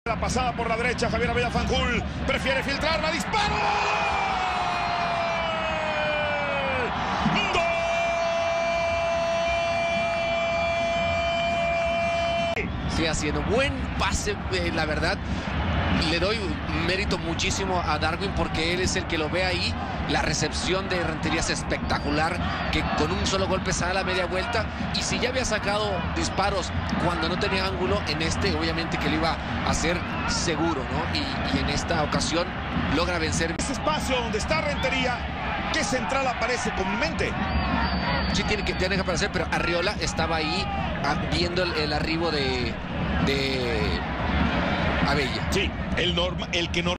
La pasada por la derecha, Javier Abella Fanjul prefiere filtrarla, disparo. Sí, haciendo buen pase, la verdad. Le doy mérito muchísimo a Darwin porque él es el que lo ve ahí. La recepción de Rentería es espectacular, que con un solo golpe sale a la media vuelta. Y si ya había sacado disparos cuando no tenía ángulo, en este obviamente que lo iba a hacer seguro, ¿no? Y en esta ocasión logra vencer. Ese espacio donde está Rentería, ¿qué central aparece comúnmente? Sí, tiene que aparecer, pero Arriola estaba ahí viendo el arribo de Abella. Sí, el que no